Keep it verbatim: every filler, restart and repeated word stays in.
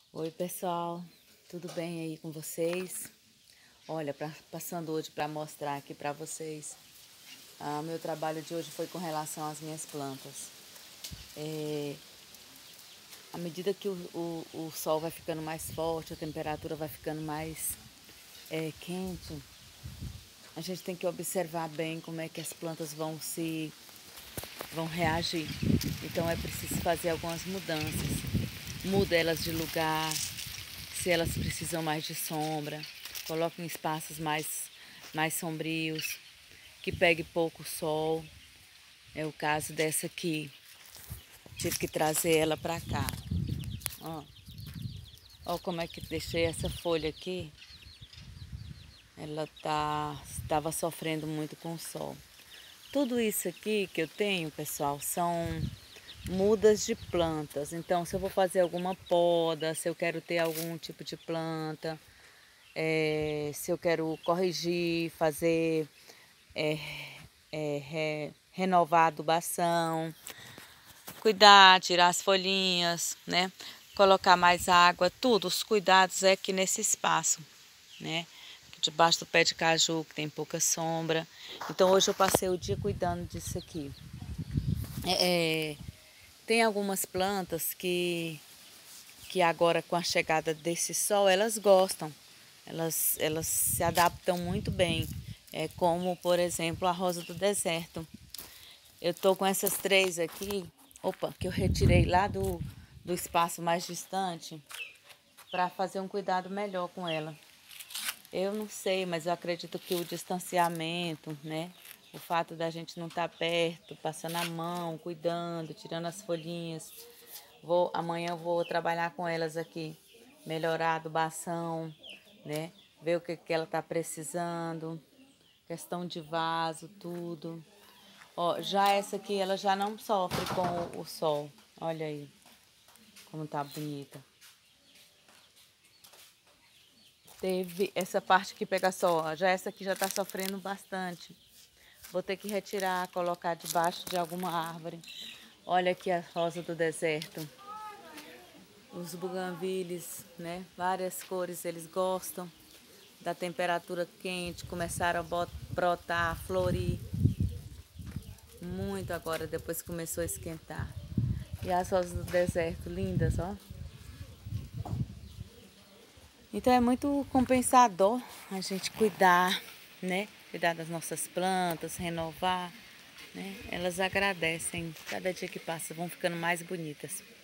Oi pessoal, tudo bem aí com vocês? Olha, pra, passando hoje para mostrar aqui para vocês, ah, meu trabalho de hoje foi com relação às minhas plantas. É, à medida que o, o, o sol vai ficando mais forte, a temperatura vai ficando mais é, quente, a gente tem que observar bem como é que as plantas vão se vão reagir. Então é preciso fazer algumas mudanças. Muda elas de lugar, se elas precisam mais de sombra, coloque em espaços mais, mais sombrios, que pegue pouco sol. É o caso dessa aqui. Tive que trazer ela para cá. Ó, ó como é que deixei essa folha aqui. Ela tá, estava sofrendo muito com o sol. Tudo isso aqui que eu tenho, pessoal, são mudas de plantas. Então, se eu vou fazer alguma poda, se eu quero ter algum tipo de planta, é, se eu quero corrigir, fazer, é, é, re, renovar a adubação, cuidar, tirar as folhinhas, né? Colocar mais água, tudo, os cuidados é aqui nesse espaço, né? Debaixo do pé de caju, que tem pouca sombra. Então hoje eu passei o dia cuidando disso aqui. É, é, tem algumas plantas que, que agora com a chegada desse sol, elas gostam. Elas, elas se adaptam muito bem. É como, por exemplo, a rosa do deserto. Eu tô com essas três aqui, opa, que eu retirei lá do, do espaço mais distante para fazer um cuidado melhor com ela. Eu não sei, mas eu acredito que o distanciamento, né? O fato da gente não estar perto, passando a mão, cuidando, tirando as folhinhas. Vou, amanhã eu vou trabalhar com elas aqui, melhorar a adubação, né? Ver o que, que ela está precisando, questão de vaso, tudo. Ó, já essa aqui, ela já não sofre com o, o sol. Olha aí como tá bonita. Teve essa parte que pega sol, já essa aqui já tá sofrendo bastante. Vou ter que retirar, colocar debaixo de alguma árvore. Olha aqui a rosa do deserto. Os buganvílies, né? Várias cores, eles gostam da temperatura quente, começaram a brotar, florir. Muito agora, depois que começou a esquentar. E as rosas do deserto, lindas, ó. Então é muito compensador a gente cuidar, né? Cuidar das nossas plantas, renovar, né? Elas agradecem. Cada dia que passa vão ficando mais bonitas.